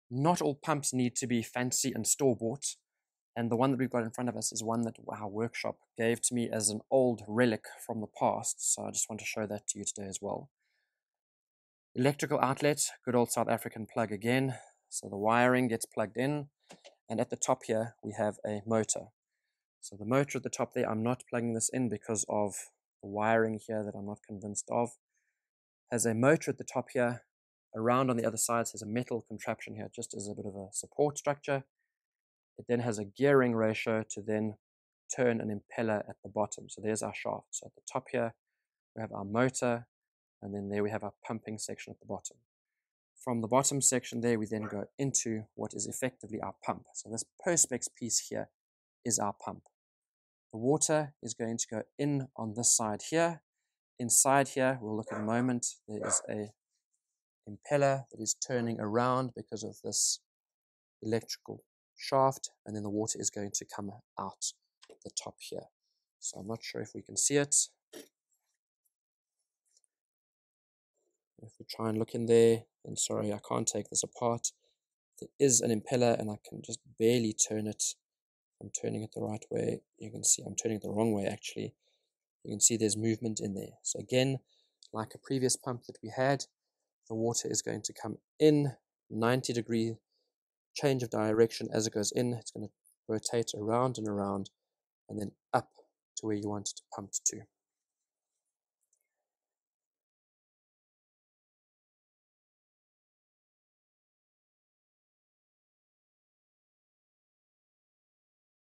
Not all pumps need to be fancy and store-bought, and the one that we've got in front of us is one that our workshop gave to me as an old relic from the past, so I just want to show that to you today as well. Electrical outlet, good old South African plug again. So the wiring gets plugged in, and at the top here we have a motor. So the motor at the top there, I'm not plugging this in because of the wiring here that I'm not convinced of. Has a motor at the top here. Around on the other side has a metal contraption here, just as a bit of a support structure. It then has a gearing ratio to then turn an impeller at the bottom. So there's our shaft. So at the top here, we have our motor, and then there we have our pumping section at the bottom. From the bottom section there, we then go into what is effectively our pump. So this Perspex piece here is our pump. The water is going to go in on this side here. Inside here, we'll look in a moment, there is a impeller that is turning around because of this electrical shaft, and then the water is going to come out the top here. So I'm not sure if we can see it. If we try and look in there, and sorry, I can't take this apart. There is an impeller, and I can just barely turn it. I'm turning it the right way. You can see I'm turning it the wrong way, actually. You can see there's movement in there. So again, like a previous pump that we had, the water is going to come in 90-degree change of direction as it goes in. It's going to rotate around and around, and then up to where you want it to pump to.